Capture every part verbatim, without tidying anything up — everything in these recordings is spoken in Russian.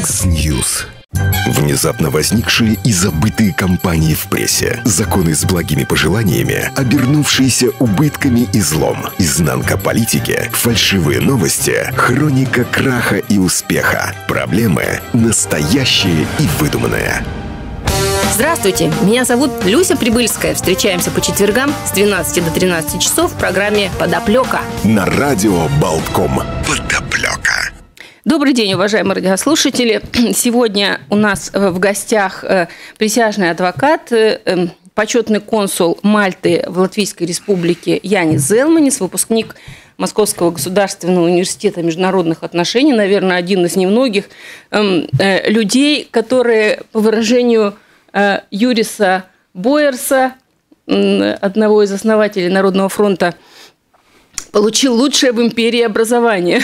X-News. Внезапно возникшие и забытые кампании в прессе. Законы с благими пожеланиями, обернувшиеся убытками и злом. Изнанка политики, фальшивые новости, хроника краха и успеха. Проблемы настоящие и выдуманные. Здравствуйте, меня зовут Люся Прибыльская. Встречаемся по четвергам с двенадцати до тринадцати часов в программе «Подоплека». На радио Болтком. Подоплека. Добрый день, уважаемые радиослушатели. Сегодня у нас в гостях присяжный адвокат, почетный консул Мальты в Латвийской Республике Янис Зелманис, выпускник Московского государственного университета международных отношений, наверное, один из немногих людей, которые, по выражению Юриса Бойерса, одного из основателей Народного фронта, получил лучшее в империи образование.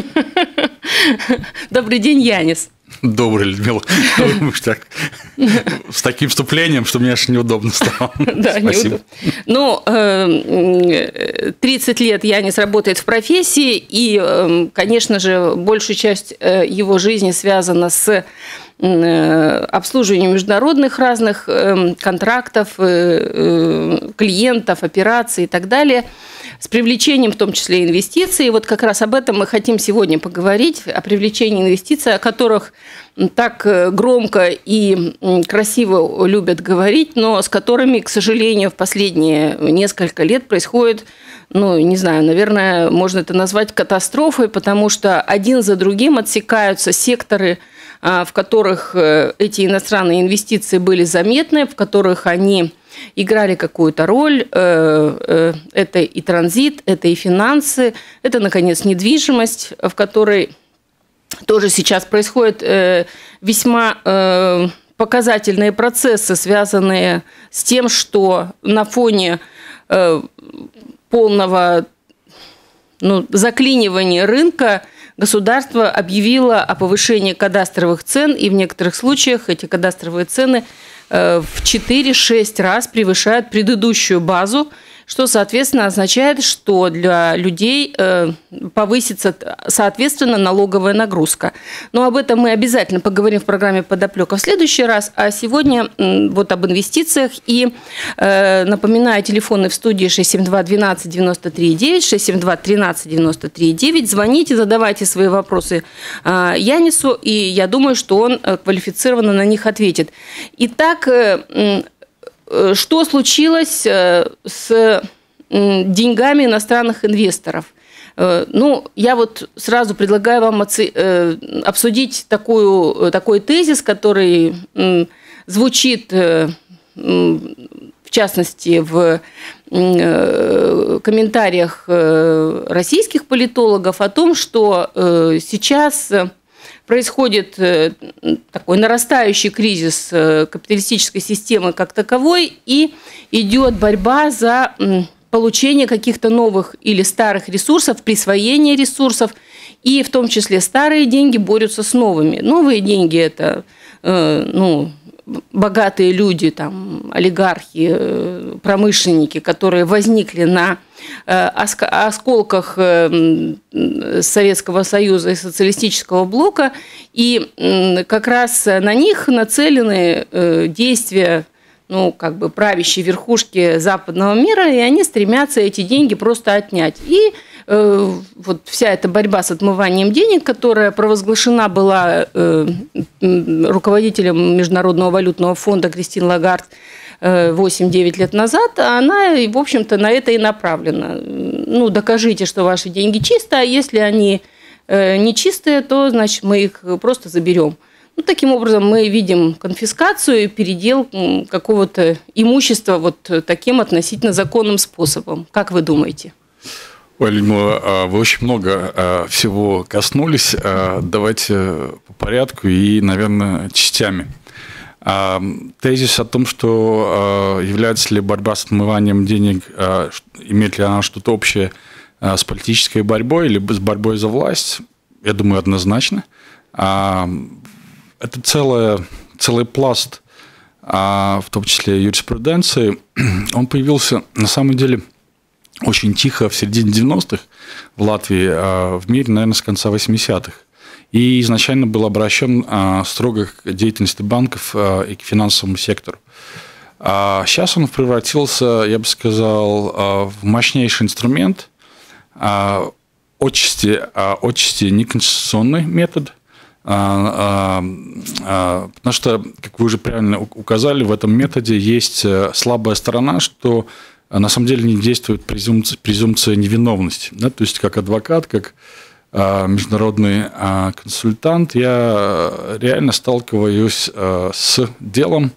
Добрый день, Янис. Добрый, Людмила. Так, с таким вступлением, что мне аж неудобно стало. Да, спасибо. Ну, тридцать лет Янис работает в профессии, и, конечно же, большая часть его жизни связана с обслуживанием международных разных контрактов, клиентов, операций и так далее, с привлечением в том числе инвестиций. И вот как раз об этом мы хотим сегодня поговорить, о привлечении инвестиций, о которых так громко и красиво любят говорить, но с которыми, к сожалению, в последние несколько лет происходит, ну, не знаю, наверное, можно это назвать катастрофой, потому что один за другим отсекаются секторы, в которых эти иностранные инвестиции были заметны, в которых они играли какую-то роль. Это и транзит, это и финансы, это, наконец, недвижимость, в которой тоже сейчас происходят весьма показательные процессы, связанные с тем, что на фоне полного ну, заклинивания рынка государство объявило о повышении кадастровых цен, и в некоторых случаях эти кадастровые цены в четыре-шесть раз превышают предыдущую базу, что, соответственно, означает, что для людей повысится, соответственно, налоговая нагрузка. Но об этом мы обязательно поговорим в программе «Подоплека» в следующий раз. А сегодня вот об инвестициях. И напоминаю, телефоны в студии шесть семь два двенадцать девяносто три девять, шесть семь два тринадцать девяносто три девять. Звоните, задавайте свои вопросы Янису, и я думаю, что он квалифицированно на них ответит. Итак, что случилось с деньгами иностранных инвесторов? Ну, я вот сразу предлагаю вам обсудить такую, такой тезис, который звучит, в частности, в комментариях российских политологов о том, что сейчас происходит такой нарастающий кризис капиталистической системы как таковой, и идет борьба за получение каких-то новых или старых ресурсов, присвоение ресурсов, и в том числе старые деньги борются с новыми. Новые деньги – это ну, богатые люди, там, олигархи, промышленники, которые возникли на осколках Советского Союза и социалистического блока, и как раз на них нацелены действия ну, как бы правящей верхушки западного мира, и они стремятся эти деньги просто отнять. И э, вот вся эта борьба с отмыванием денег, которая провозглашена была э, руководителем Международного валютного фонда Кристин Лагард восемь-девять лет назад, она, в общем-то, на это и направлена. Ну, докажите, что ваши деньги чистые, а если они не чистые, то, значит, мы их просто заберем. Ну, таким образом, мы видим конфискацию и передел какого-то имущества вот таким относительно законным способом. Как вы думаете? Ой, Людмила, вы очень много всего коснулись. Давайте по порядку и, наверное, частями. Тезис о том, что является ли борьба с отмыванием денег, имеет ли она что-то общее с политической борьбой или с борьбой за власть, я думаю, однозначно. Это целое, целый пласт, в том числе юриспруденции. Он появился, на самом деле, очень тихо в середине девяностых в Латвии, в мире, наверное, с конца восьмидесятых. и изначально был обращен строго к деятельности банков и к финансовому сектору. А сейчас он превратился, я бы сказал, в мощнейший инструмент, отчасти, отчасти неконституционный метод, потому что, как вы уже правильно указали, в этом методе есть слабая сторона, что на самом деле не действует презумпция, презумпция невиновности. Да? То есть, как адвокат, как международный консультант, я реально сталкиваюсь с делом,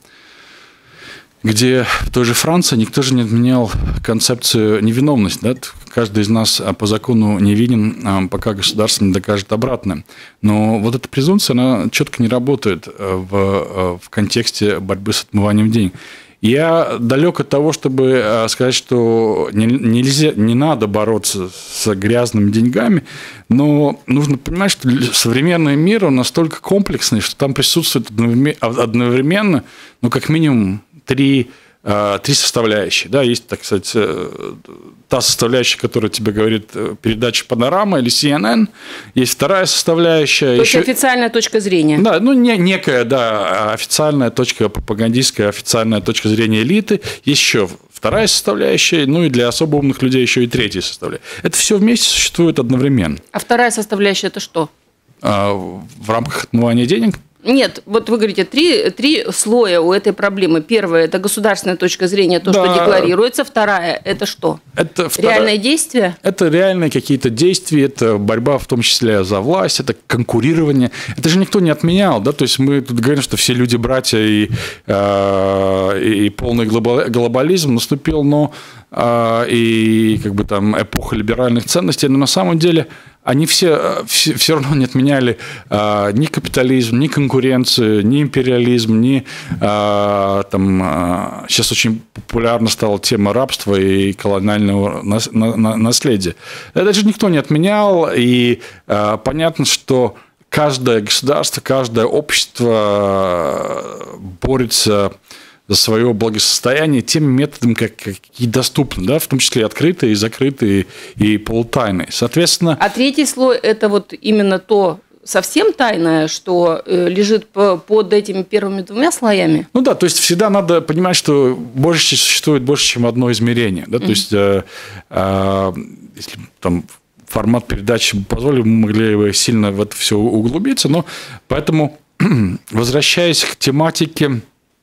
где в той же Франции никто же не отменял концепцию невиновности. Да? Каждый из нас по закону невинен, пока государство не докажет обратное. Но вот эта презумпция, она четко не работает в, в контексте борьбы с отмыванием денег. Я далек от того, чтобы сказать, что нельзя, не надо бороться с грязными деньгами, но нужно понимать, что современный мир он настолько комплексный, что там присутствует одновременно, ну, как минимум, Три, три составляющие. Да, есть, так сказать, та составляющая, которая тебе говорит передача «Панорама» или си эн эн. Есть вторая составляющая. То есть еще... официальная точка зрения. Да, ну, не, некая, да, официальная точка, пропагандистская официальная точка зрения элиты. Есть еще вторая составляющая, ну и для особо умных людей еще и третья составляющая. Это все вместе существует одновременно. А вторая составляющая – это что? В рамках отмывания денег? Нет, вот вы говорите, три, три слоя у этой проблемы. Первое – это государственная точка зрения, то, да. что декларируется. Вторая – это что? Это вторая... Реальные действия? Это реальные какие-то действия, это борьба в том числе за власть, это конкурирование. Это же никто не отменял, да? То есть мы тут говорим, что все люди братья и, э, и полный глобализм наступил, но э, и как бы там эпоха либеральных ценностей, но на самом деле они все, все, все равно не отменяли а, ни капитализм, ни конкуренцию, ни империализм, ни а, там, а, сейчас очень популярна стала тема рабства и колониального нас, на, на, наследия. Это же никто не отменял, и а, понятно, что каждое государство, каждое общество борется за свое благосостояние теми методами, как, какие доступны, да, в том числе и открытые, и закрытые, и полутайные. Соответственно... А третий слой – это вот именно то совсем тайное, что лежит под этими первыми двумя слоями? Ну да, то есть всегда надо понимать, что больше существует больше, чем одно измерение. Да? Mm-hmm. То есть, э, э, если там формат передачи позволил, мы могли бы сильно в это все углубиться, но поэтому, возвращаясь к тематике,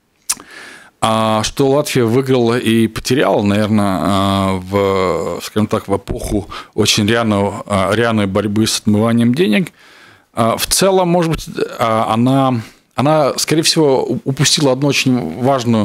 что Латвия выиграла и потеряла, наверное, в, скажем так, в эпоху очень рьяного, рьяной борьбы с отмыванием денег. В целом, может быть, она, она, скорее всего, упустила одну очень важную,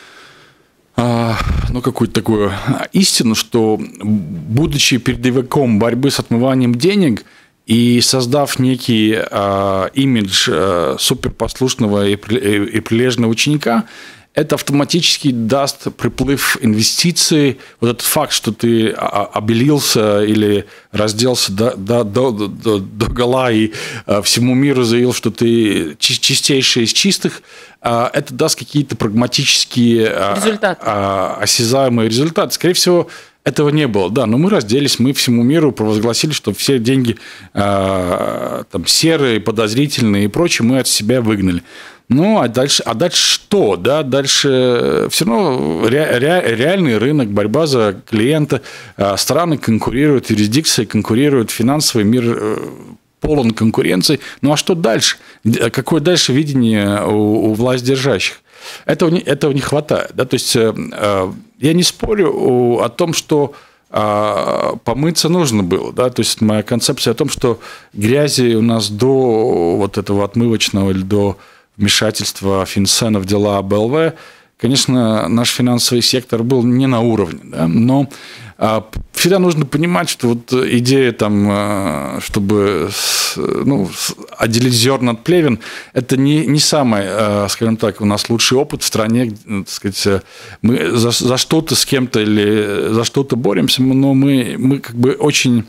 ну, какую-то такую истину, что, будучи передовиком борьбы с отмыванием денег и создав некий имидж суперпослушного и прилежного ученика, это автоматически даст приплыв инвестиций. Вот этот факт, что ты обелился или разделся до, до, до, до, до гола и всему миру заявил, что ты чистейший из чистых, это даст какие-то прагматические результаты. Осязаемые результаты. Скорее всего, этого не было, да, но мы разделись, мы всему миру провозгласили, что все деньги там, серые, подозрительные и прочее мы от себя выгнали. Ну, а дальше, а дальше что? Да? Дальше все равно ре, ре, реальный рынок, борьба за клиента, страны конкурируют, юрисдикции конкурируют, финансовый мир полон конкуренции. Ну, а что дальше? Какое дальше видение у, у властьдержащих? Этого не, этого не хватает. Да? То есть, я не спорю о том, что помыться нужно было. Да? То есть, моя концепция о том, что грязи у нас до вот этого отмывочного или до вмешательства Финсена в дела бэ эл вэ, конечно, наш финансовый сектор был не на уровне, да? Но всегда нужно понимать, что вот идея, там, чтобы ну, отделить зерна от плевен, это не, не самый, скажем так, у нас лучший опыт в стране, так сказать, мы за, за что-то с кем-то или за что-то боремся, но мы, мы как бы очень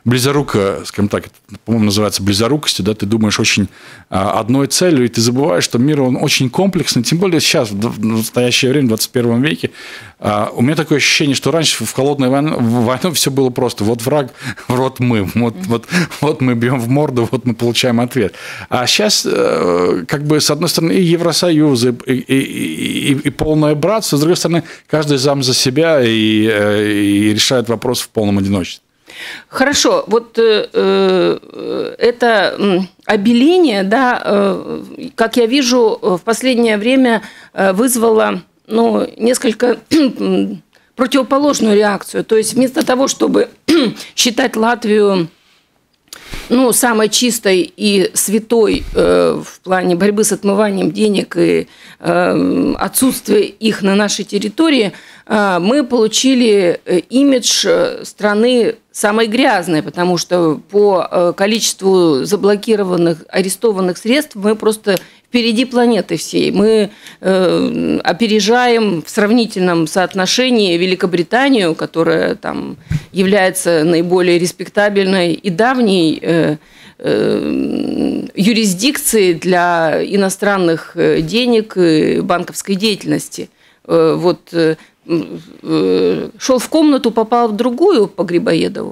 близоруко, скажем так, по-моему, называется близорукостью, да, ты думаешь очень одной целью, и ты забываешь, что мир, он очень комплексный, тем более сейчас, в настоящее время, в двадцать первом веке. У меня такое ощущение, что раньше в холодную войну, в войну все было просто. Вот враг, вот мы, вот, вот, вот мы бьем в морду, вот мы получаем ответ. А сейчас, как бы, с одной стороны, и Евросоюз, и, и, и, и полное братство, с другой стороны, каждый сам за себя и, и решает вопрос в полном одиночестве. Хорошо, вот э, это обеление, да, э, как я вижу, в последнее время вызвало, ну, несколько противоположную реакцию. То есть вместо того, чтобы считать Латвию, ну, самой чистой и святой э, в плане борьбы с отмыванием денег и э, отсутствия их на нашей территории, э, мы получили имидж страны самой грязной, потому что по э, количеству заблокированных, арестованных средств мы просто впереди планеты всей. Мы э, опережаем в сравнительном соотношении Великобританию, которая там является наиболее респектабельной и давней э, э, юрисдикцией для иностранных денег и банковской деятельности. Э, вот э, э, шел в комнату, попал в другую по Грибоедову.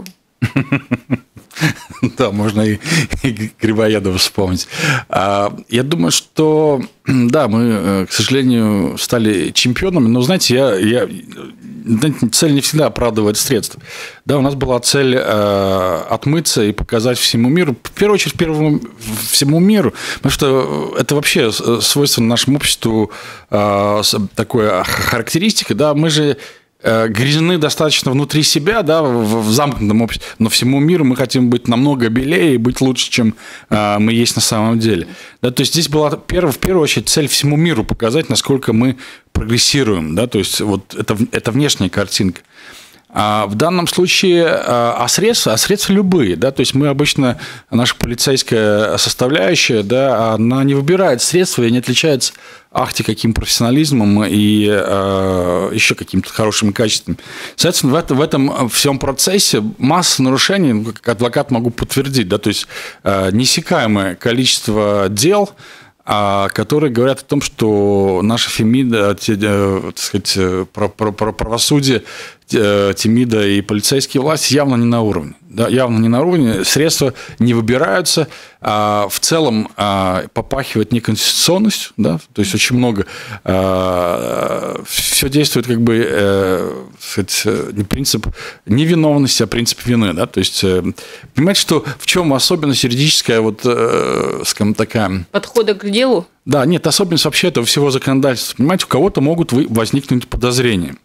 Да, можно и, и Грибоедова вспомнить. Я думаю, что, да, мы, к сожалению, стали чемпионами, но, знаете, я, я, цель не всегда оправдывает средства. Да, у нас была цель э, отмыться и показать всему миру, в первую очередь, первому, всему миру, потому что это вообще свойственно нашему обществу, э, такая характеристика, да, мы же грязны достаточно внутри себя, да, в замкнутом обществе, но всему миру мы хотим быть намного белее и быть лучше, чем э, мы есть на самом деле. Да, то есть здесь была перв, в первую очередь цель всему миру показать, насколько мы прогрессируем, да, то есть вот это, это внешняя картинка. А в данном случае, а средства, а средства любые, да, то есть мы обычно, наша полицейская составляющая, да, она не выбирает средства и не отличается ахти каким профессионализмом и э, еще какими-то хорошими качествами. Соответственно, в, это, в этом всем процессе масса нарушений, как адвокат могу подтвердить, да, то есть э, неиссякаемое количество дел, которые говорят о том, что наша Фемида, так сказать, правосудие, Тимида и полицейские власти явно не на уровне. Да, явно не на уровне, средства не выбираются, а в целом а, попахивает неконституционностью, да, то есть очень много, а, все действует как бы, а, сказать, не принцип невиновности, а принцип вины, да, то есть понимаете, что в чем особенность юридическая, вот, скажем, такая... Подхода к делу? Да, нет, особенность вообще этого всего законодательства, понимаете, у кого-то могут возникнуть подозрения.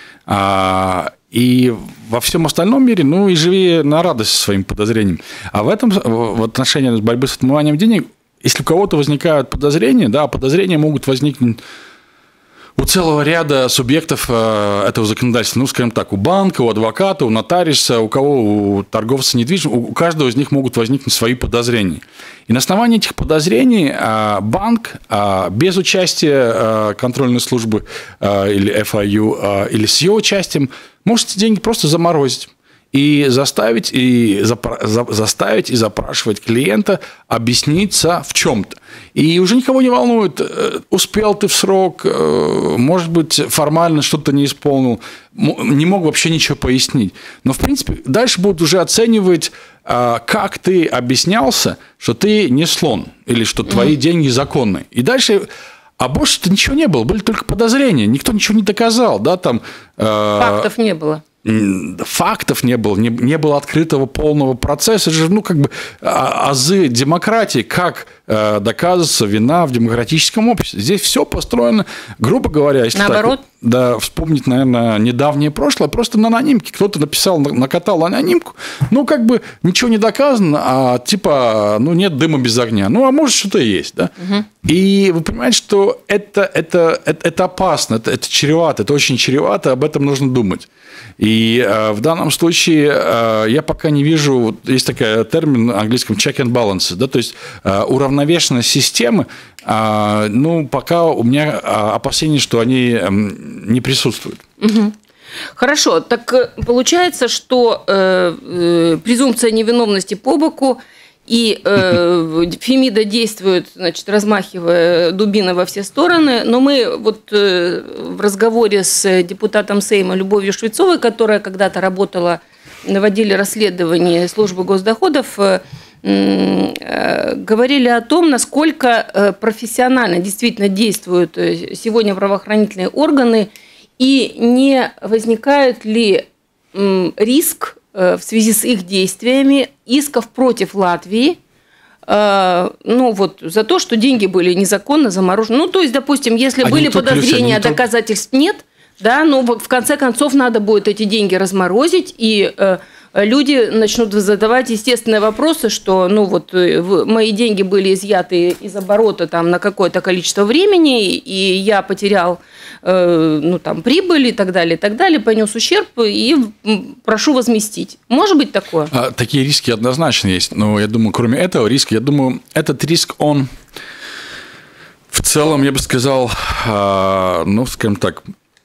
И во всем остальном мире, ну, и живи на радость со своим подозрением. А в этом, в отношении борьбы с отмыванием денег, если у кого-то возникают подозрения, да, подозрения могут возникнуть у целого ряда субъектов этого законодательства, ну, скажем так, у банка, у адвоката, у нотариуса, у кого, у торговца недвижимостью, у каждого из них могут возникнуть свои подозрения. И на основании этих подозрений банк без участия контрольной службы или эф ай ю, или с ее участием может эти деньги просто заморозить. И заставить и, запра- за- заставить и запрашивать клиента объясниться в чем-то. И уже никого не волнует, успел ты в срок, может быть, формально что-то не исполнил, не мог вообще ничего пояснить. Но, в принципе, дальше будут уже оценивать, как ты объяснялся, что ты не слон, или что твои mm-hmm. деньги законные. И дальше... А больше-то ничего не было, были только подозрения, никто ничего не доказал. Да, там, фактов не было. Фактов не было, не, не было открытого полного процесса. Это же, ну, как бы азы демократии, как э, доказывается вина в демократическом обществе. Здесь все построено, грубо говоря, если наоборот. Так, да, вспомнить, наверное, недавнее прошлое, просто на анонимке. Кто-то написал, накатал анонимку, ну, как бы ничего не доказано, а типа, ну, нет дыма без огня. Ну, а может, что-то есть, да? Угу. И вы понимаете, что это, это, это, это опасно, это, это чревато, это очень чревато, об этом нужно думать. И э, в данном случае э, я пока не вижу, вот есть такой термин на английском check and balance, да, то есть э, уравновешенность системы, э, ну, пока у меня опасения, что они э, не присутствуют. Угу. Хорошо, так получается, что э, э, презумпция невиновности по боку, и э, Фемида действует, значит, размахивая дубиной во все стороны, но мы вот э, в разговоре с депутатом Сейма Любовью Швецовой, которая когда-то работала в отделе расследования службы госдоходов, э, э, говорили о том, насколько профессионально действительно действуют сегодня правоохранительные органы, и не возникает ли э, риск в связи с их действиями исков против Латвии, э, ну вот за то, что деньги были незаконно заморожены. Ну, то есть, допустим, если а были подозрения, а доказательств нет, да, но в конце концов надо будет эти деньги разморозить, и э, люди начнут задавать естественные вопросы, что, ну вот, мои деньги были изъяты из оборота там на какое-то количество времени, и я потерял ну, там, прибыль и так далее, и так далее, понес ущерб и прошу возместить. Может быть такое? А, такие риски однозначно есть. Но я думаю, кроме этого риска, я думаю, этот риск, он в целом, я бы сказал, ну, скажем так,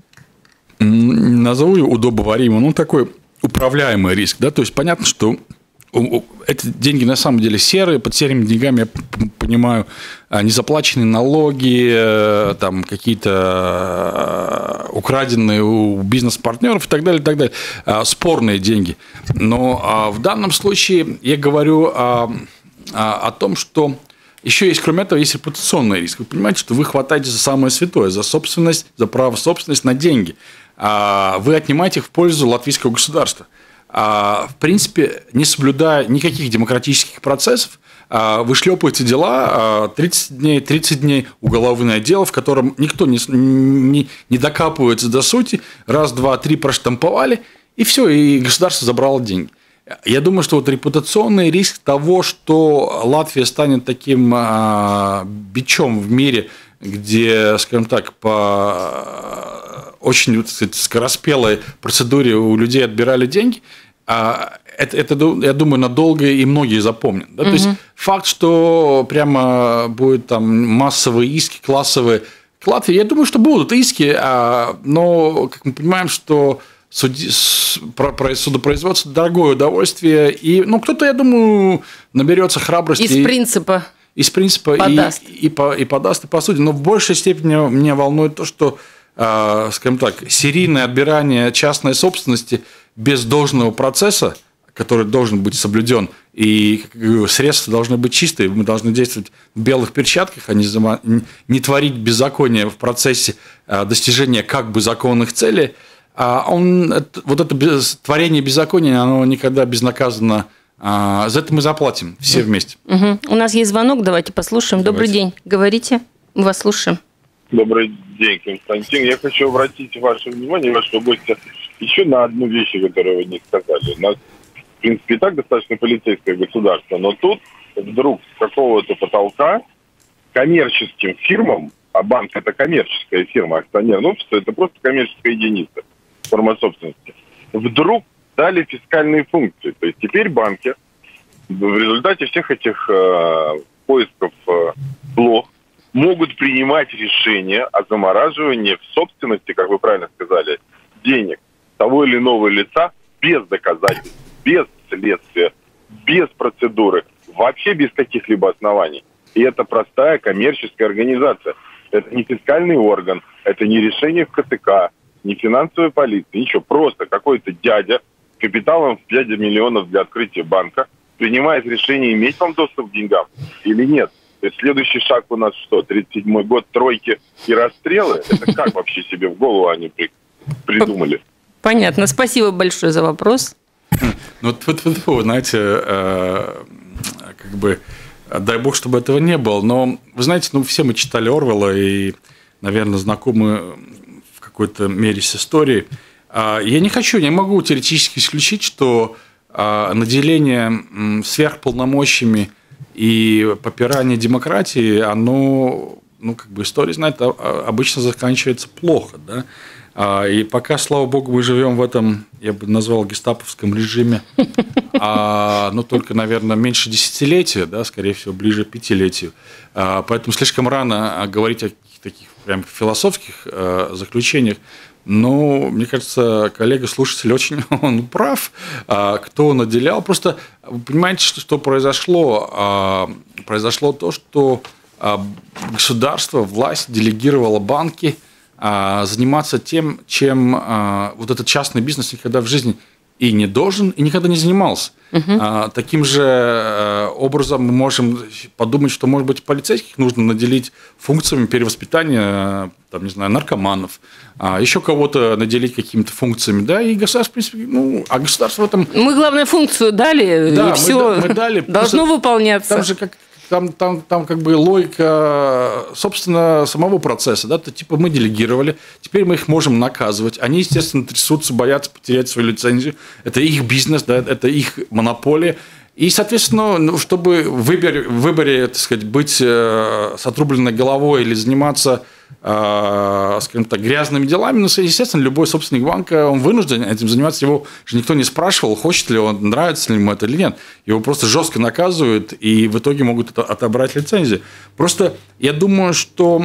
назову его удобоваримым, ну, такой управляемый риск. Да? То есть, понятно, что эти деньги на самом деле серые, под серыми деньгами, я понимаю, незаплаченные налоги, там какие-то украденные у бизнес-партнеров и так далее, и так далее, спорные деньги. Но в данном случае я говорю о, о том, что еще есть, кроме этого, есть репутационный риск. Вы понимаете, что вы хватаете за самое святое, за собственность, за право собственности на деньги. Вы отнимаете их в пользу латвийского государства. В принципе, не соблюдая никаких демократических процессов, вы шлепаете дела, тридцать дней, тридцать дней уголовное дело, в котором никто не, не, не докапывается до сути, раз, два, три проштамповали, и все, и государство забрало деньги. Я думаю, что вот репутационный риск того, что Латвия станет таким бичом в мире, где, скажем так, по очень, так сказать, скороспелой процедуре у людей отбирали деньги, это, это, я думаю, надолго и многие запомнят. Да? Угу. То есть факт, что прямо будут там массовые иски, классовые к Латвии, я думаю, что будут иски, но, как мы понимаем, что суди, судопроизводство – дорогое удовольствие, и ну, кто-то, я думаю, наберется храбрости. Из принципа. Из принципа подаст. И, и, и подаст, и посудит. Но в большей степени меня волнует то, что, э, скажем так, серийное отбирание частной собственности без должного процесса, который должен быть соблюден, и средства должны быть чистые, мы должны действовать в белых перчатках, а не, зама... не творить беззаконие в процессе достижения как бы законных целей. А он, вот это без... творение беззакония, оно никогда безнаказанно. А, за это мы заплатим все вместе. Угу. У нас есть звонок, давайте послушаем. Давайте. Добрый день, говорите, мы вас слушаем. Добрый день, Константин. Я хочу обратить ваше внимание, вашего гостя, еще на одну вещь, которую вы не сказали. У нас, в принципе, и так достаточно полицейское государство, но тут вдруг с какого-то потолка коммерческим фирмам, а банк – это коммерческая фирма, акционерное общество – это просто коммерческая единица, форма собственности, вдруг дали фискальные функции. То есть теперь банки в результате всех этих э, поисков э, блох могут принимать решения о замораживании в собственности, как вы правильно сказали, денег того или иного лица без доказательств, без следствия, без процедуры, вообще без каких-либо оснований. И это простая коммерческая организация. Это не фискальный орган, это не решение в ка тэ ка, не финансовая полиция, ничего. Просто какой-то дядя с капиталом в пять миллионов для открытия банка принимает решение, иметь вам доступ к деньгам или нет. То есть следующий шаг у нас что? тридцать седьмой год, тройки и расстрелы? Это как вообще себе в голову они при, придумали? Понятно. Спасибо большое за вопрос. Ну, вот, вот, вот, знаете, э, как бы, дай бог, чтобы этого не было. Но, вы знаете, ну, все мы читали Орвелла и, наверное, знакомы в какой-то мере с историей. Я не хочу, не могу теоретически исключить, что наделение сверхполномочиями и попирание демократии, оно, ну, как бы история знает, обычно заканчивается плохо, да. И пока, слава богу, мы живем в этом, я бы назвал, гестаповском режиме, а, ну, только, наверное, меньше десятилетия, да, скорее всего, ближе к пятилетию. А, поэтому слишком рано говорить о таких прям философских а, заключениях. Но, мне кажется, коллега-слушатель очень он прав, кто наделял. Просто вы понимаете, что произошло? Произошло то, что государство, власть делегировала банки заниматься тем, чем вот этот частный бизнес никогда в жизни и не должен, и никогда не занимался. Угу. Таким же образом мы можем подумать, что, может быть, полицейских нужно наделить функциями перевоспитания, там, не знаю, наркоманов, еще кого-то наделить какими-то функциями, да, и государство, в принципе, ну, а государство в этом... Мы, главное, функцию дали, да, и мы, все мы дали, должно выполняться. Там же как... Там, там, там как бы логика, собственно, самого процесса. Да? То, типа мы делегировали, теперь мы их можем наказывать. Они, естественно, трясутся, боятся потерять свою лицензию. Это их бизнес, да? Это их монополия. И, соответственно, чтобы в выборе, в выборе, так сказать, быть с отрубленной головой или заниматься, скажем так, грязными делами, ну, естественно, любой собственник банка, он вынужден этим заниматься. Его же никто не спрашивал, хочет ли он, нравится ли ему это или нет. Его просто жестко наказывают, и в итоге могут отобрать лицензию. Просто я думаю, что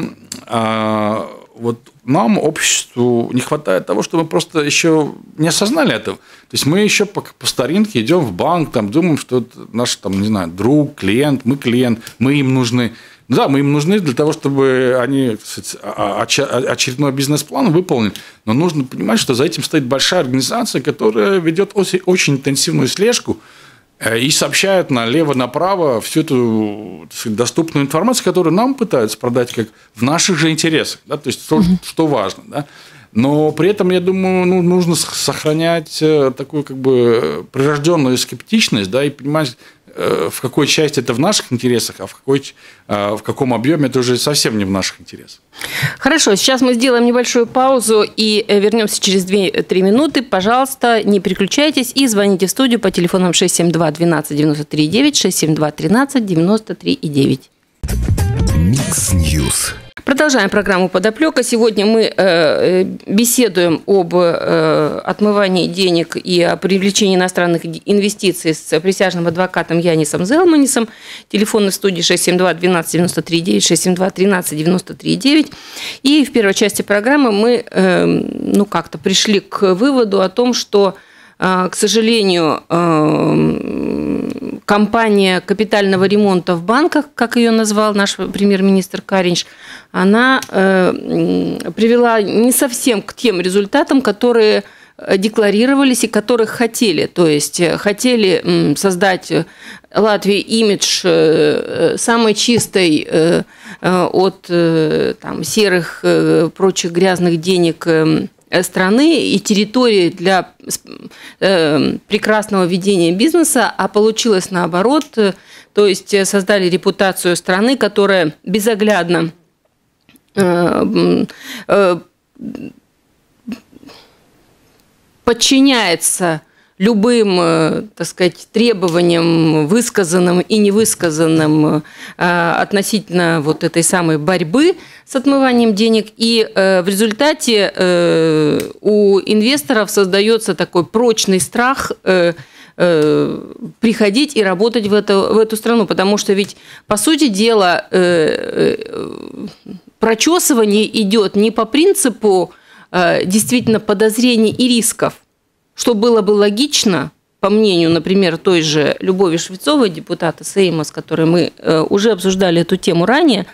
вот нам, обществу, не хватает того, что мы просто еще не осознали этого. То есть мы еще по, по старинке идем в банк, там, думаем, что это наш, там, не знаю, друг, клиент, мы клиент, мы им нужны. Да, мы им нужны для того, чтобы они, кстати, очередной бизнес-план выполнили. Но нужно понимать, что за этим стоит большая организация, которая ведет очень, очень интенсивную слежку и сообщает налево-направо всю эту, так сказать, доступную информацию, которую нам пытаются продать как в наших же интересах. Да? То есть, что, что важно. Да? Но при этом, я думаю, ну, нужно сохранять такую как бы прирожденную скептичность, да, и понимать, в какой части это в наших интересах, а в, какой, в каком объеме это уже совсем не в наших интересах. Хорошо, сейчас мы сделаем небольшую паузу и вернемся через две-три минуты. Пожалуйста, не переключайтесь и звоните в студию по телефонам шесть семь два двенадцать девяносто три девять, шесть семь два тринадцать девяносто три девять. Микс Ньюс. Продолжаем программу «Подоплека». Сегодня мы э, беседуем об э, отмывании денег и о привлечении иностранных инвестиций с присяжным адвокатом Янисом Зелманисом. Телефон в студии шесть семь два двенадцать девяносто три девять, шесть семь два тринадцать девяносто три девять. И в первой части программы мы э, ну, как-то пришли к выводу о том, что, э, к сожалению, э, компания капитального ремонта в банках, как ее назвал наш премьер-министр Кариньш, она э, привела не совсем к тем результатам, которые декларировались и которых хотели. То есть хотели создать Латвии имидж самой чистой от там, серых, прочих грязных денег страны и территории для прекрасного ведения бизнеса, а получилось наоборот. То есть создали репутацию страны, которая безоглядно подчиняется любым, так сказать, требованиям, высказанным и невысказанным относительно вот этой самой борьбы с отмыванием денег. И в результате у инвесторов создается такой прочный страх приходить и работать в эту, в эту страну. Потому что ведь, по сути дела, прочесывание идет не по принципу действительно подозрений и рисков, что было бы логично, по мнению, например, той же Любови Швецовой, депутата Сейма, с которой мы уже обсуждали эту тему ранее,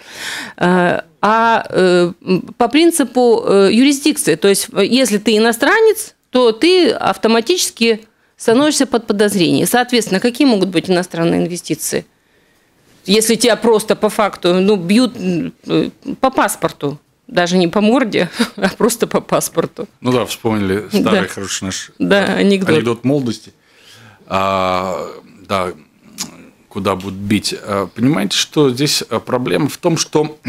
а по принципу юрисдикции. То есть, если ты иностранец, то ты автоматически становишься под подозрение. Соответственно, какие могут быть иностранные инвестиции? Если тебя просто по факту ну, бьют по паспорту, даже не по морде, а просто по паспорту. Ну да, вспомнили старый да. хороший наш да, анекдот. анекдот молодости. А, да, куда будут бить. Понимаете, что здесь проблема в том, что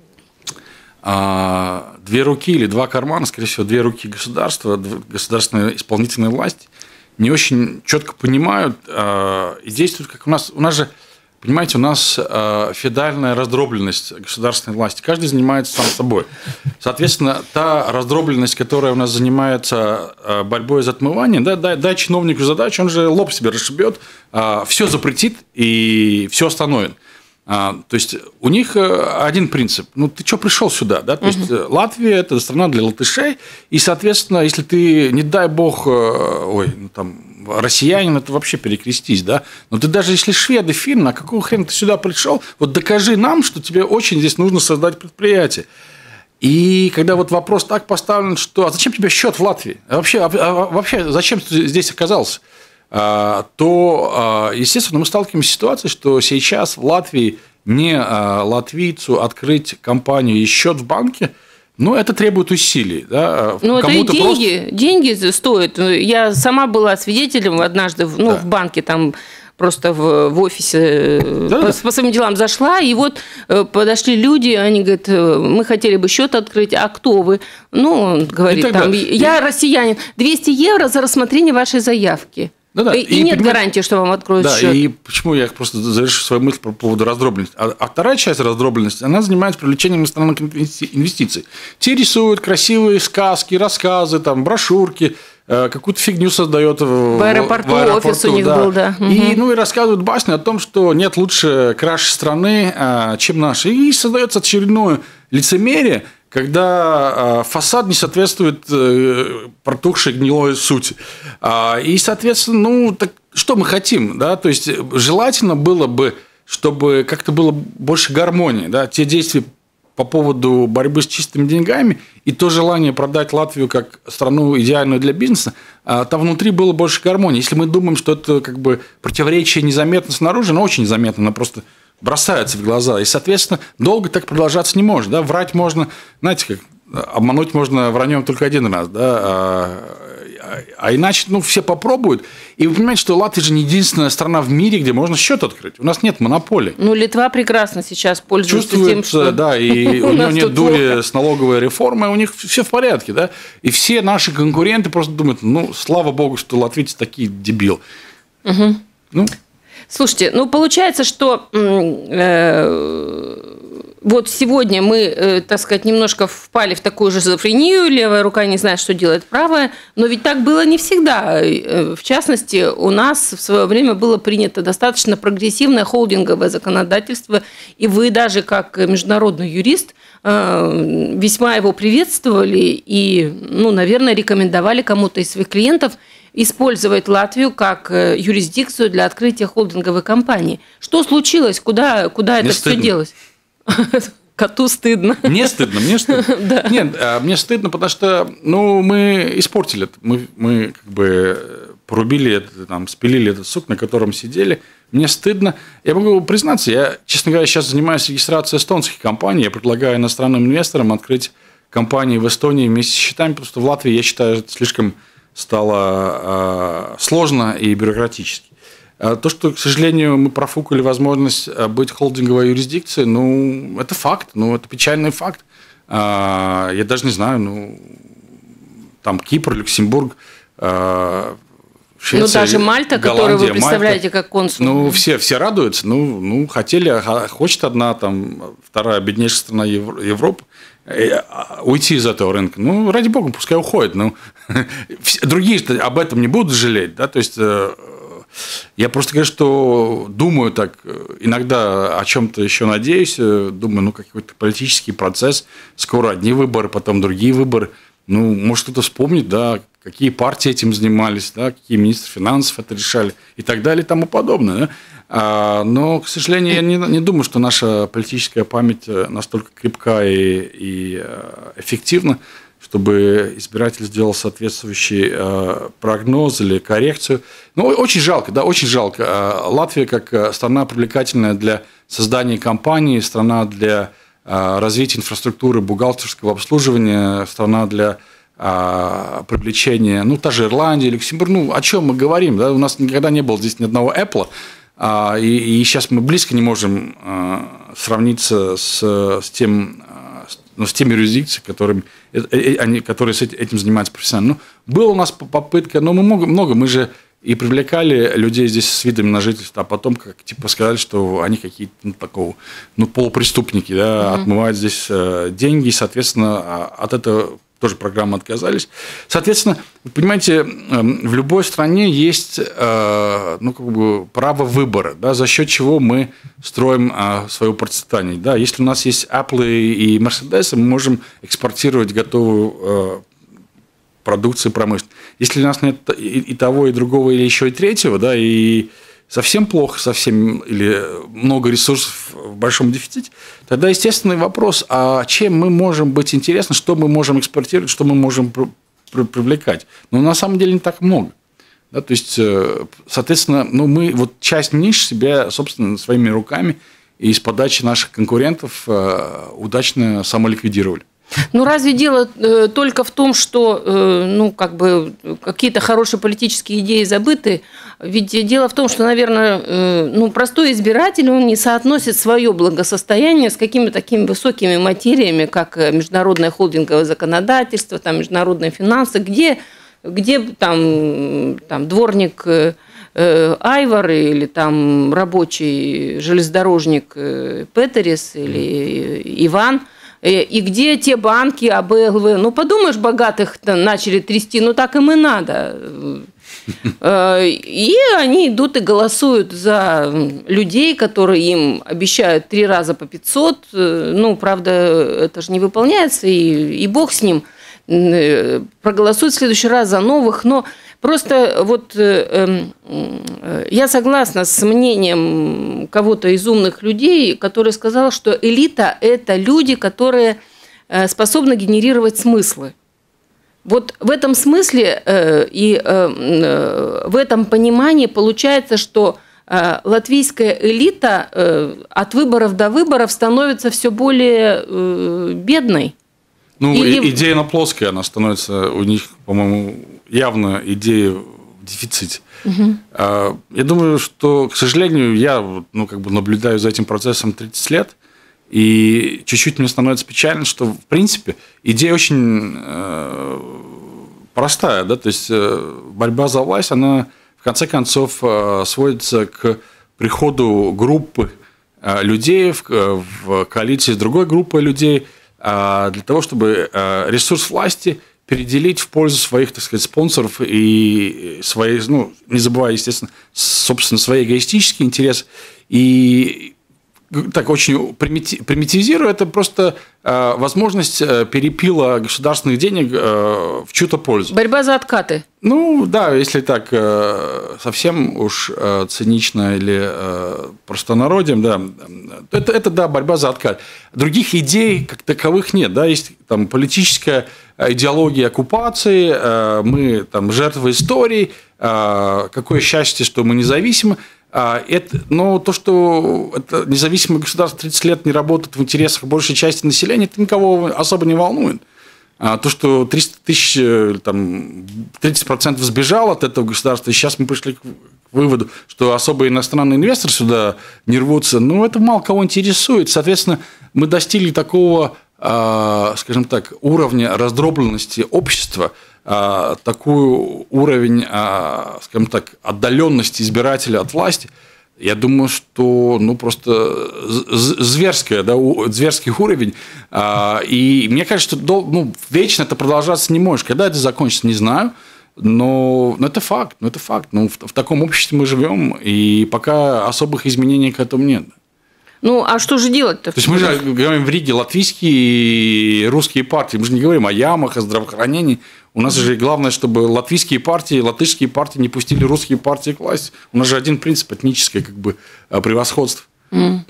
а, две руки или два кармана, скорее всего, две руки государства, государственной исполнительной власти не очень четко понимают а, и действуют, как у нас. У нас же Понимаете, у нас э, феодальная раздробленность государственной власти. Каждый занимается сам собой. Соответственно, та раздробленность, которая у нас занимается э, борьбой за отмывание, да, дай, дай чиновнику задачу, он же лоб себе расшибет, э, все запретит и все остановит. То есть у них один принцип. Ну, ты что пришел сюда? Да? То uh-huh. есть Латвия – это страна для латышей. И, соответственно, если ты, не дай бог, ой, ну, там, россиянин, это вообще перекрестись, да? Но ты даже если шведы, финны, а какого хрена ты сюда пришел? Вот докажи нам, что тебе очень здесь нужно создать предприятие. И когда вот вопрос так поставлен, что а зачем тебе счет в Латвии? А вообще, а вообще зачем ты здесь оказался? То, естественно, мы сталкиваемся с ситуацией, что сейчас в Латвии не латвийцу открыть компанию и счет в банке, ну, это требует усилий. Да? Ну, это и деньги, просто... деньги стоят. Я сама была свидетелем однажды ну, да. в банке, там просто в, в офисе да, по, да. по своим делам зашла, и вот подошли люди, они говорят, мы хотели бы счет открыть, а кто вы? Ну, он говорит, тогда... там, я и... россиянин, двести евро за рассмотрение вашей заявки. Да, да. И, и нет понимаете, гарантии, что вам откроют да, счет. И почему я просто завершу свою мысль по поводу раздробленности. А, а вторая часть раздробленности, она занимается привлечением иностранных инвестиций. Те рисуют красивые сказки, рассказы, там, брошюрки, какую-то фигню создает в, в аэропорту, в аэропорту офис у них да. был, да. И, ну, и рассказывают басни о том, что нет лучше, краше страны, чем наши. И создается очередное лицемерие, когда фасад не соответствует протухшей гнилой сути. И, соответственно, ну, так что мы хотим? Да? То есть, желательно было бы, чтобы как-то было больше гармонии. Да? Те действия по поводу борьбы с чистыми деньгами и то желание продать Латвию как страну идеальную для бизнеса, там внутри было больше гармонии. Если мы думаем, что это как бы противоречие незаметно снаружи, оно очень заметно, оно просто бросается в глаза. И, соответственно, долго так продолжаться не может. Да? Врать можно, знаете, как обмануть можно враньем только один раз. Да? А, а иначе ну, все попробуют. И вы понимаете, что Латвия же не единственная страна в мире, где можно счет открыть. У нас нет монополии. Ну, Литва прекрасно сейчас пользуется тем, что... Да, и у нее нет дури с налоговой реформой, у них все в порядке. Да? И все наши конкуренты просто думают, ну, слава богу, что латвийцы такие дебилы. Угу. Ну... Слушайте, ну, получается, что э, вот сегодня мы, э, так сказать, немножко впали в такую же шизофрению, левая рука не знает, что делает правая, но ведь так было не всегда. В частности, у нас в свое время было принято достаточно прогрессивное холдинговое законодательство, и вы даже как международный юрист э, весьма его приветствовали и, ну, наверное, рекомендовали кому-то из своих клиентов использовать Латвию как юрисдикцию для открытия холдинговой компании. Что случилось? Куда, куда это все делось? Коту стыдно. Мне стыдно, мне стыдно. Да. Нет, мне стыдно, потому что ну, мы испортили это. Мы, мы как бы порубили это, там, спилили этот сук, на котором сидели. Мне стыдно. Я могу признаться, я, честно говоря, сейчас занимаюсь регистрацией эстонских компаний. Я предлагаю иностранным инвесторам открыть компании в Эстонии вместе с счетами, потому что в Латвии, я считаю, это слишком стало сложно и бюрократически. То, что, к сожалению, мы профукали возможность быть холдинговой юрисдикцией, ну, это факт, ну, это печальный факт. Я даже не знаю, ну, там Кипр, Люксембург, Швеция, ну, даже Мальта, Голландия, которую вы представляете Мальта, как консул. Ну, все, все радуются, ну, ну, хотели, хочет одна, там, вторая беднейшая страна Европы уйти из этого рынка. Ну, ради бога, пускай уходит. Ну, другие об этом не будут жалеть. Да? То есть, я просто говорю, что думаю так, иногда о чем-то еще надеюсь, думаю, ну, какой-то политический процесс, скоро одни выборы, потом другие выборы. Ну, может, кто-то вспомнит, да, какие партии этим занимались, да, какие министры финансов это решали и так далее и тому подобное. Да? Но, к сожалению, я не, не думаю, что наша политическая память настолько крепка и, и эффективна, чтобы избиратель сделал соответствующий прогноз или коррекцию. Ну, очень жалко, да, очень жалко. Латвия как страна привлекательная для создания компаний, страна для развития инфраструктуры бухгалтерского обслуживания, страна для привлечения, ну, та же Ирландия, Люксембург, ну, о чем мы говорим, да, у нас никогда не было здесь ни одного Apple, и, и сейчас мы близко не можем сравниться с, с, тем, ну, с теми юрисдикциями, которыми, они, которые с этим занимаются профессионально. Ну, была у нас попытка, но мы много, много, мы же и привлекали людей здесь с видами на жительство, а потом как типа сказали, что они какие-то ну, такого, ну, полупреступники, да, mm-hmm. отмывают здесь деньги, и, соответственно, от этого тоже программы отказались. Соответственно, вы понимаете, в любой стране есть ну, как бы право выбора, да, за счет чего мы строим свое процветание. Да. Если у нас есть Apple и Mercedes, мы можем экспортировать готовую продукцию промышленную. Если у нас нет и того, и другого, или еще и третьего, да, и совсем плохо, совсем или много ресурсов в большом дефиците, тогда естественный вопрос, а чем мы можем быть интересны, что мы можем экспортировать, что мы можем привлекать. Но на самом деле не так много. Да, то есть, соответственно, ну, мы вот часть ниш себя, собственно, своими руками и с подачи наших конкурентов удачно самоликвидировали. Ну, разве дело э, только в том, что э, ну, как бы какие-то хорошие политические идеи забыты? Ведь дело в том, что, наверное, э, ну, простой избиратель, он не соотносит свое благосостояние с какими-то такими высокими материями, как международное холдинговое законодательство, там, международные финансы, где, где там, там дворник э, Айвар или там рабочий железнодорожник э, Петерис или Иван. И где те банки, АБЛВ, ну, подумаешь, богатых начали трясти, ну, так им и надо. И они идут и голосуют за людей, которые им обещают три раза по пятьсот. Ну, правда, это же не выполняется, и, и бог с ним. Проголосуют в следующий раз за новых, но просто вот э, э, я согласна с мнением кого-то из умных людей, который сказал, что элита – это люди, которые способны генерировать смыслы. Вот в этом смысле э, и э, в этом понимании получается, что э, латвийская элита э, от выборов до выборов становится все более э, бедной. Ну, Или... идея на плоская, она становится у них, по-моему, явно идея в дефиците. Угу. Я думаю, что, к сожалению, я ну, как бы наблюдаю за этим процессом тридцать лет, и чуть-чуть мне становится печально, что, в принципе, идея очень э, простая, да, то есть э, борьба за власть, она, в конце концов, э, сводится к приходу группы э, людей в, в коалиции с другой группой людей, для того, чтобы ресурс власти переделить в пользу своих, так сказать, спонсоров и свои, ну, не забывая, естественно, собственно, свои эгоистические интересы. И так очень примитивизируя, это просто возможность перепила государственных денег в чью-то пользу. Борьба за откаты. Ну, да, если так совсем уж цинично или простонародьем, да, это, это, да, борьба за откат. Других идей как таковых нет, да, есть там политическая идеология оккупации, мы там жертвы истории, какое счастье, что мы независимы. Это, но то, что это независимое государство тридцать лет не работает в интересах большей части населения, это никого особо не волнует. А то, что триста тысяч, там, тридцать процентов сбежало от этого государства, и сейчас мы пришли к выводу, что особо иностранные инвесторы сюда не рвутся, ну, это мало кого интересует. Соответственно, мы достигли такого, скажем так, уровня раздробленности общества, такой уровень, скажем так, отдаленности избирателя от власти, я думаю, что ну, просто зверская, да, зверский уровень. И мне кажется, что ну, вечно это продолжаться не может. Когда это закончится, не знаю. Но, но это факт. Но это факт. Ну, в, в таком обществе мы живем, и пока особых изменений к этому нет. Ну, а что же делать-то? То есть мы же говорим в Риге латвийские и русские партии. Мы же не говорим о ямах, о здравоохранении. У нас же главное, чтобы латвийские партии, латышские партии не пустили русские партии к власти. У нас же один принцип – этническое как бы, превосходство. Mm.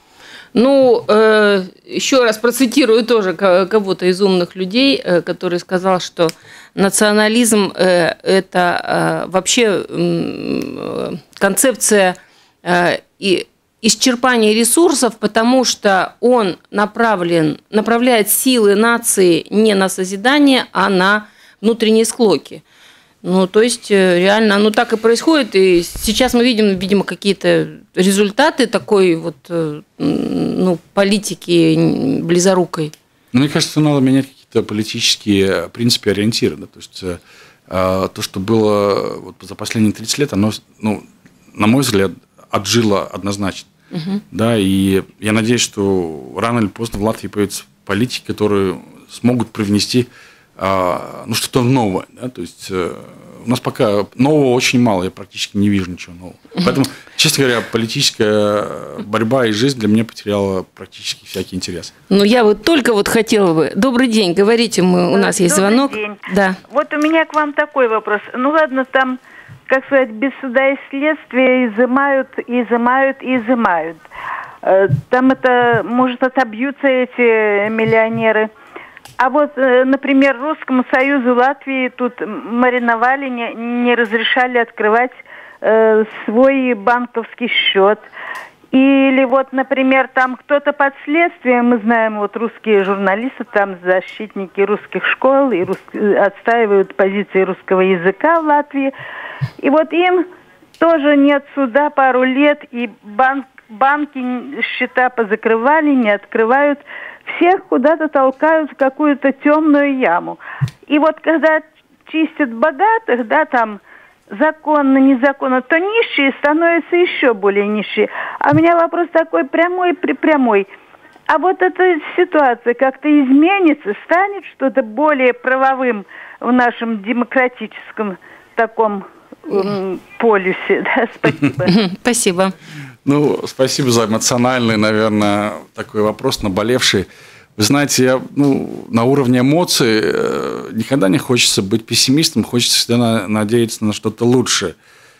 Ну, э, еще раз процитирую тоже кого-то из умных людей, э, который сказал, что национализм э, – это э, вообще э, концепция э, и исчерпание ресурсов, потому что он направлен, направляет силы нации не на созидание, а на внутренние склоки. Ну, то есть, реально, оно так и происходит. И сейчас мы видим, видимо, какие-то результаты такой вот, ну, политики близорукой. Ну, мне кажется, надо менять какие-то политические принципы, ориентиры. Да? То есть, то, что было вот за последние тридцать лет, оно, ну, на мой взгляд, отжило однозначно. Угу. Да, и я надеюсь, что рано или поздно в Латвии появятся политики, которые смогут привнести ну, что-то новое. Да? То есть у нас пока нового очень мало, я практически не вижу ничего нового. Поэтому, честно говоря, политическая борьба и жизнь для меня потеряла практически всякий интерес. Ну, я вот только вот хотела бы... Добрый день, говорите, мы, у нас есть Добрый звонок. День. Да. Вот у меня к вам такой вопрос. Ну, ладно, там, как сказать, без суда и следствия изымают, изымают, изымают. Там это, может, отобьются эти миллионеры. А вот, например, Русскому Союзу Латвии тут мариновали, не, не разрешали открывать э, свой банковский счет. Или вот, например, там кто-то под следствием, мы знаем, вот русские журналисты, там защитники русских школ и рус... отстаивают позиции русского языка в Латвии. И вот им тоже нет суда пару лет, и банк, банки счета позакрывали, не открывают. Всех куда-то толкают в какую-то темную яму. И вот когда чистят богатых, да, там законно, незаконно, то нищие становятся еще более нищие. А у меня вопрос такой прямой, прямой. А вот эта ситуация как-то изменится, станет что-то более правовым в нашем демократическом таком м, полюсе? Да, спасибо. Спасибо. Ну, спасибо за эмоциональный, наверное, такой вопрос, наболевший. Вы знаете, я ну, на уровне эмоций э, никогда не хочется быть пессимистом, хочется всегда на, надеяться на что-то лучшее.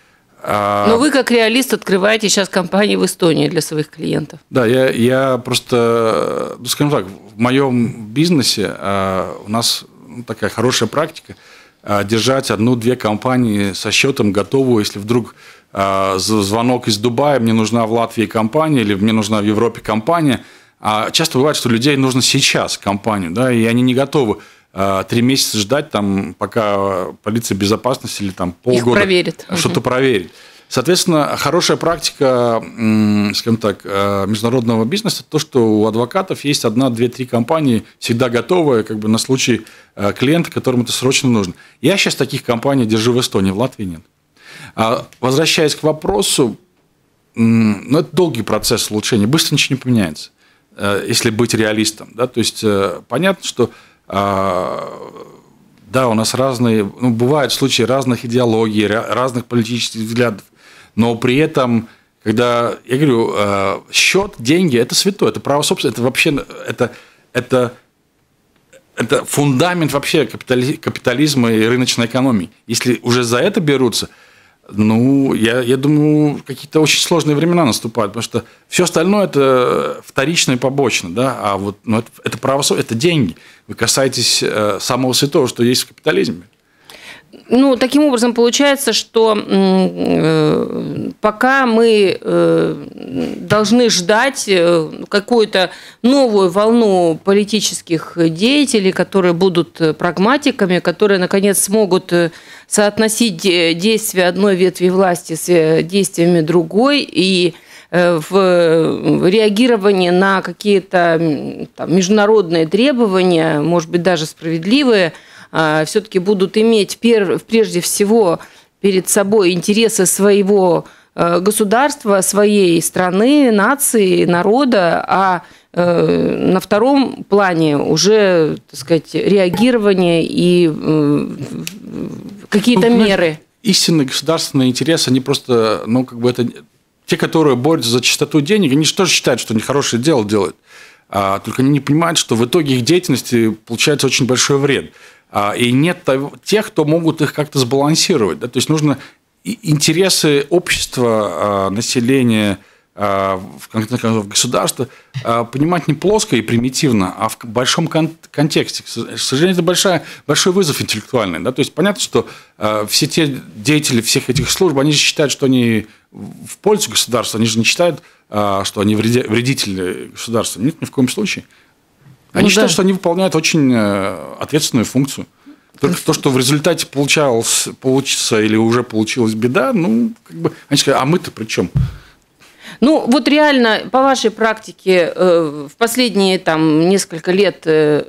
А... Но вы, как реалист, открываете сейчас компании в Эстонии для своих клиентов. Да, я, я просто, ну, скажем так, в моем бизнесе э, у нас ну, такая хорошая практика э, держать одну-две компании со счетом готовую, если вдруг... звонок из Дубая, мне нужна в Латвии компания или мне нужна в Европе компания. А часто бывает, что людей нужно сейчас компанию, да, и они не готовы три месяца ждать, там, пока полиция безопасности или там, полгода что-то проверит. Соответственно, хорошая практика, скажем так, международного бизнеса, то, что у адвокатов есть одна, две, три компании всегда готовые как бы, на случай клиента, которому это срочно нужно. Я сейчас таких компаний держу в Эстонии, в Латвии нет. Возвращаясь к вопросу, ну, это долгий процесс улучшения, быстро ничего не поменяется, если быть реалистом. Да? То есть, понятно, что да, у нас разные, ну, бывают случаи разных идеологий, разных политических взглядов, но при этом, когда, я говорю, счет, деньги – это святое, это право собственности, это вообще, это, это, это фундамент вообще капитализма и рыночной экономии. Если уже за это берутся, ну, я, я думаю, какие-то очень сложные времена наступают, потому что все остальное это вторично и побочно, да, а вот ну, это, это право, это деньги. Вы касаетесь э, самого святого, что есть в капитализме. Ну, таким образом, получается, что э, пока мы э, должны ждать э, какую-то новую волну политических деятелей, которые будут прагматиками, которые, наконец, смогут соотносить действия одной ветви власти с действиями другой и в реагировании на какие-то там, международные требования, может быть, даже справедливые, все-таки будут иметь прежде всего перед собой интересы своего государства, своей страны, нации, народа, а на втором плане уже, так сказать, реагирование и какие-то ну, меры. Истинный государственный интерес, они просто, ну, как бы это те, которые борются за чистоту денег, они же тоже считают, что они хорошее дело делают. А, только они не понимают, что в итоге их деятельности получается очень большой вред. А, и нет того, тех, кто могут их как-то сбалансировать. Да? То есть нужно интересы общества, населения, в государстве понимать не плоско и примитивно, а в большом контексте. К сожалению, это большой, большой вызов интеллектуальный. Да? То есть понятно, что все те деятели всех этих служб, они же считают, что они в пользу государства, они же не считают, что они вредители государства. Нет, ни в коем случае. Они ну, считают, да. что они выполняют очень ответственную функцию. Только то, что в результате получалось, получится или уже получилась беда, ну, как бы, они сказали, а мы-то при чем? Ну, вот реально, по вашей практике, в последние там, несколько лет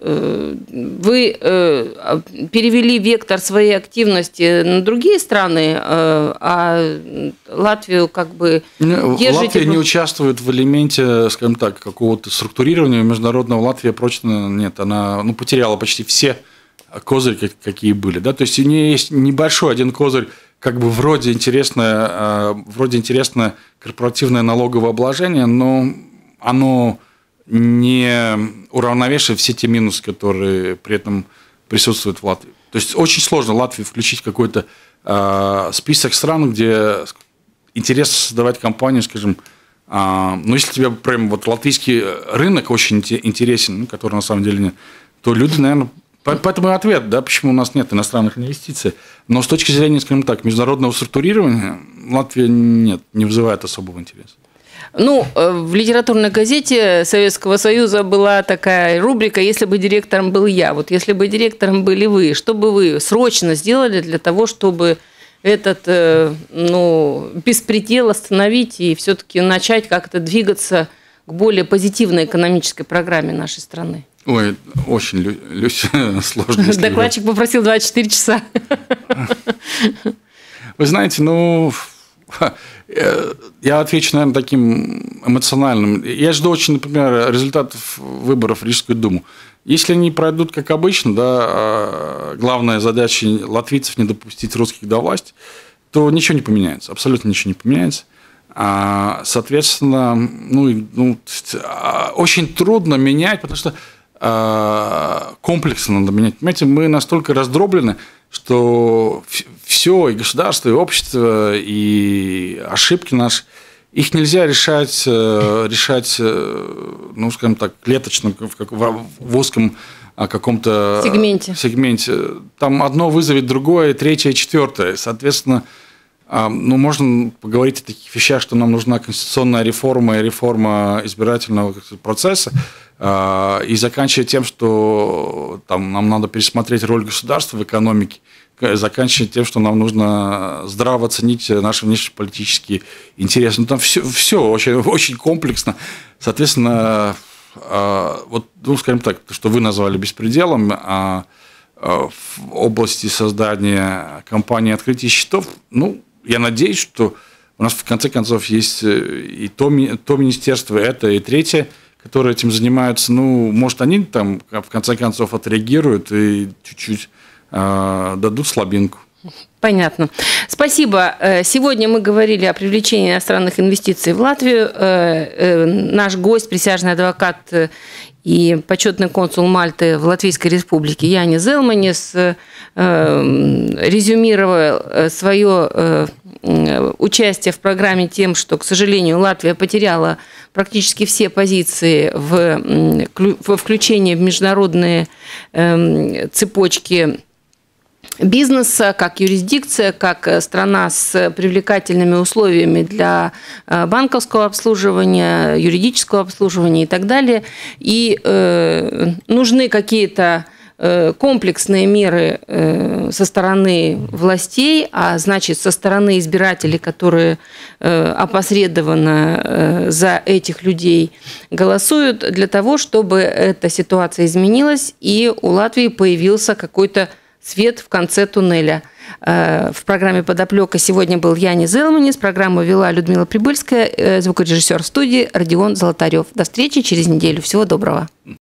вы перевели вектор своей активности на другие страны, а Латвию как бы держите... Латвия не участвует в элементе, скажем так, какого-то структурирования международного. Латвия прочно нет, она ну, потеряла почти все козыри какие были. Да? То есть у нее есть небольшой один козырь, как бы вроде интересное, вроде интересное корпоративное налоговое обложение, но оно не уравновешивает все те минусы, которые при этом присутствуют в Латвии. То есть очень сложно Латвии включить в какой-то э, список стран, где интересно создавать компанию, скажем, э, ну если тебе прям вот латвийский рынок очень интересен, ну, который на самом деле нет, то люди, наверное, поэтому и ответ, да, почему у нас нет иностранных инвестиций. Но с точки зрения, скажем так, международного структурирования Латвия нет, не вызывает особого интереса. Ну, в литературной газете Советского Союза была такая рубрика «Если бы директором был я». Вот если бы директором были вы, что бы вы срочно сделали для того, чтобы этот, ну, беспредел остановить и все-таки начать как-то двигаться к более позитивной экономической программе нашей страны? Ой, очень, Люся, сложно. Докладчик попросил двадцать четыре часа. Вы знаете, ну... Я отвечу, наверное, таким эмоциональным. Я жду очень, например, результатов выборов в Рижскую думу. Если они пройдут как обычно, да, главная задача латвийцев не допустить русских до власти, то ничего не поменяется, абсолютно ничего не поменяется. Соответственно, ну, ну, очень трудно менять, потому что комплексно надо менять. Понимаете, мы настолько раздроблены, что все, и государство, и общество, и ошибки наши, их нельзя решать, решать, ну, скажем так, клеточно, в, в узком каком-то сегменте. сегменте. Там одно вызовет другое, третье, четвертое. Соответственно, ну, можно поговорить о таких вещах, что нам нужна конституционная реформа и реформа избирательного процесса, и заканчивая тем, что там, нам надо пересмотреть роль государства в экономике, заканчивая тем, что нам нужно здраво оценить наши внешнеполитические интересы. Ну, там все, все очень, очень комплексно. Соответственно, вот, ну, скажем так, то, что вы назвали беспределом, в области создания компании открытия счетов, ну, я надеюсь, что у нас в конце концов есть и то, то министерство, это, и третье, которые этим занимаются. Ну, может, они там в конце концов отреагируют и чуть-чуть э, дадут слабинку. Понятно. Спасибо. Сегодня мы говорили о привлечении иностранных инвестиций в Латвию. Наш гость, присяжный адвокат и почетный консул Мальты в Латвийской Республике Янис Зелманис резюмировал свое участие в программе тем, что, к сожалению, Латвия потеряла практически все позиции в, во включении в международные цепочки бизнеса, как юрисдикция, как страна с привлекательными условиями для банковского обслуживания, юридического обслуживания и так далее. И э, нужны какие-то комплексные меры со стороны властей, а значит, со стороны избирателей, которые опосредованно за этих людей голосуют, для того, чтобы эта ситуация изменилась и у Латвии появился какой-то свет в конце туннеля. В программе «Подоплека» сегодня был Янис Зелманис, программу вела Людмила Прибыльская, звукорежиссер в студии Родион Золотарев. До встречи через неделю. Всего доброго.